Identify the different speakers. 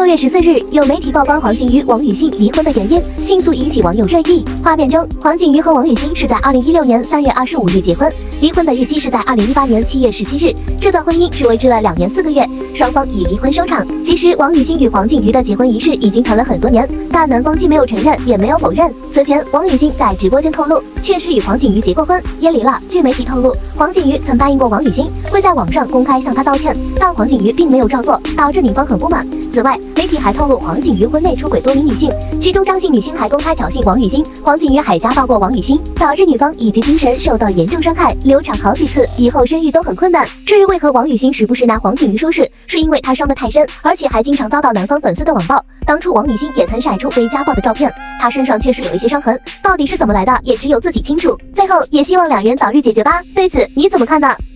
Speaker 1: 6月14日，有媒体曝光黄景瑜、王语忻离婚的原因，迅速引起网友热议。画面中，黄景瑜和王语忻是在2016年3月25日结婚，离婚的日期是在2018年7月17日。这段婚姻只维持了2年4个月，双方以离婚收场。其实，王语忻与黄景瑜的结婚仪式已经传了很多年，但男方既没有承认，也没有否认。此前，王语忻在直播间透露，确实与黄景瑜结过婚，也离了。据媒体透露，黄景瑜曾答应过王语忻会在网上公开向他道歉，但黄景瑜并没有照做，导致女方很不满。此外，媒体还透露黄景瑜婚内出轨多名女性，其中张姓女星还公开挑衅王语忻，黄景瑜还家暴过王语忻，导致女方以及精神受到严重伤害，流产好几次，以后生育都很困难。至于为何王语忻时不时拿黄景瑜说事，是因为她伤得太深，而且还经常遭到男方粉丝的网暴。当初王语忻也曾晒出被家暴的照片，她身上确实有一些伤痕，到底是怎么来的，也只有自己清楚。最后，也希望两人早日解决吧。对此你怎么看呢？